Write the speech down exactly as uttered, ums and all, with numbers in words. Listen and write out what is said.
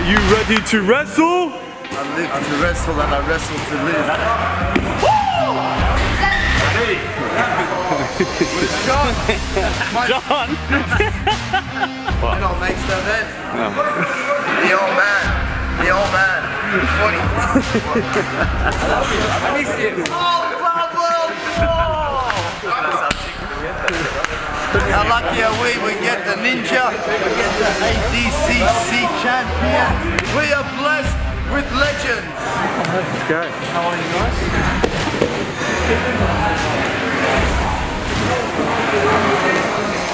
Are you ready to wrestle? I live to wrestle and I wrestle to live. Hey! John! John! You know, makes the man. No. The old man. The old man. Funny. I miss you. Oh, Pablo! How lucky are we? We get the ninja, we get the A D C C champion. We are blessed with legends. Let's go. How are you guys?